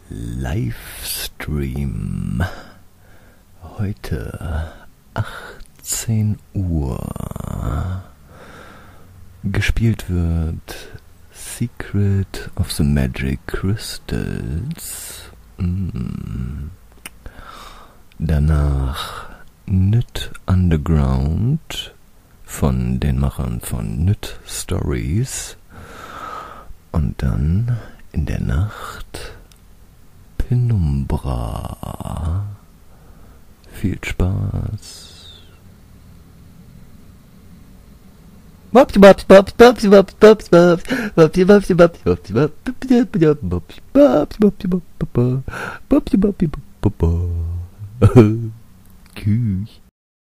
Livestream. Heute 18 Uhr. Gespielt wird Secret of the Magic Crystals. Danach Nyt Underground von den Machern von Nyt Stories. Und dann in der Nacht Penumbra. Viel Spaß. Tschüss.